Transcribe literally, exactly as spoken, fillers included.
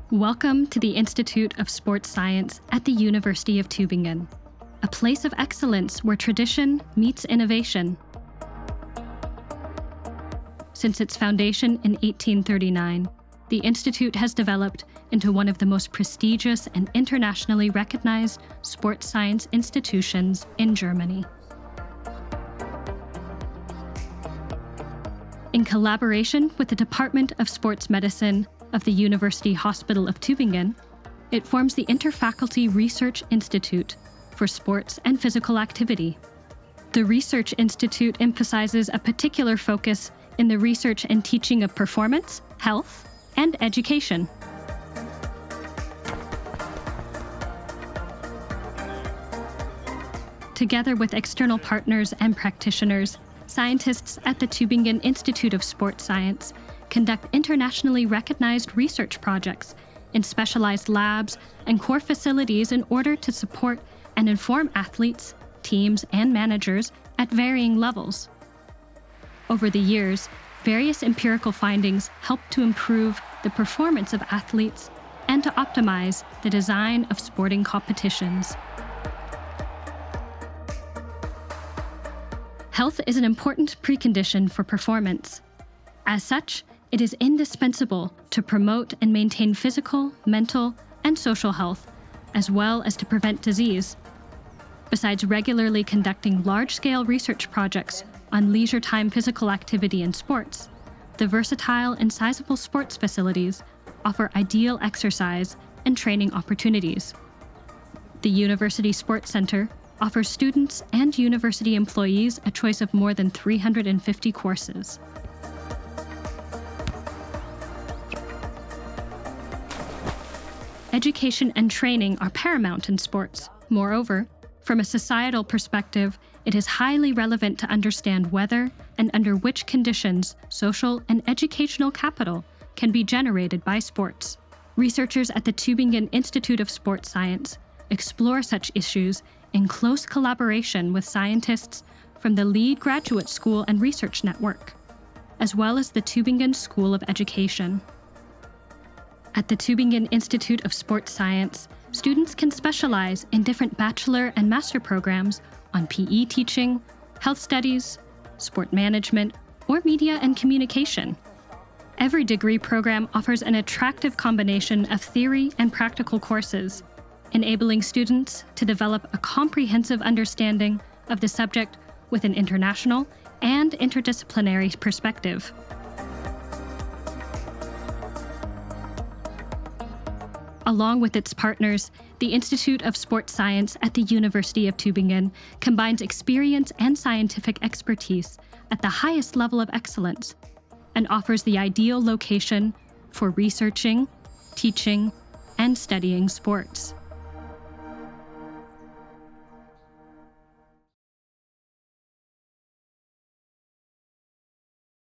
Welcome to the Institute of Sports Science at the University of Tübingen, a place of excellence where tradition meets innovation. Since its foundation in eighteen thirty-nine, the Institute has developed into one of the most prestigious and internationally recognized sports science institutions in Germany. In collaboration with the Department of Sports Medicine of the University Hospital of Tübingen, it forms the INTERFACULTY Research Institute for Sports and Physical Activity. The Research Institute emphasizes a particular focus in the research and teaching of performance, health, and education. Together with external partners and practitioners, scientists at the Tübingen Institute of Sports Science conduct internationally recognized research projects in specialized labs and core facilities in order to support and inform athletes, teams, and managers at varying levels. Over the years, various empirical findings help to improve the performance of athletes and to optimize the design of sporting competitions. Health is an important precondition for performance. As such, it is indispensable to promote and maintain physical, mental, and social health, as well as to prevent disease. Besides regularly conducting large-scale research projects on leisure time physical activity in sports, the versatile and sizable sports facilities offer ideal exercise and training opportunities. The University Sports Center offers students and university employees a choice of more than three hundred fifty courses. Education and training are paramount in sports. Moreover, from a societal perspective, it is highly relevant to understand whether and under which conditions social and educational capital can be generated by sports. Researchers at the Tübingen Institute of Sports Science explore such issues in close collaboration with scientists from the Lead Graduate School and Research Network, as well as the Tübingen School of Education. At the Tübingen Institute of Sports Science, students can specialize in different bachelor and master programs on P E teaching, health studies, sport management, or media and communication. Every degree program offers an attractive combination of theory and practical courses, enabling students to develop a comprehensive understanding of the subject with an international and interdisciplinary perspective. Along with its partners, the Institute of Sports Science at the University of Tübingen combines experience and scientific expertise at the highest level of excellence and offers the ideal location for researching, teaching, and studying sports.